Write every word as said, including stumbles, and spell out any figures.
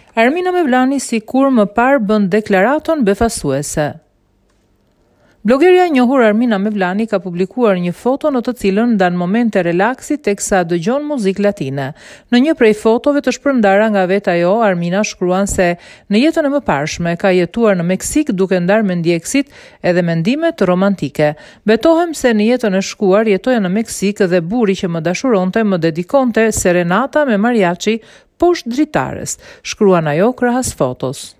Armina Mevlani si kur më parë bën deklaratën befasuese. Blogerja e njohur Armina Mevlani ka publikuar një foto në të cilën ndan momente relaksi teksa dëgjon muzikë latine. Në një prej fotove të shpërndara nga vetë ajo, Armina shkruan se në jetën e mëparshme ka jetuar në Meksik duke ndarë me ndjekësit edhe mendime të romantike. Betohem se në jetën e shkuar jetoja në Meksik dhe burri që më dashuronte më dedikonte serenata me mariachi poshtë dritares, shkruan ajo krahas fotos.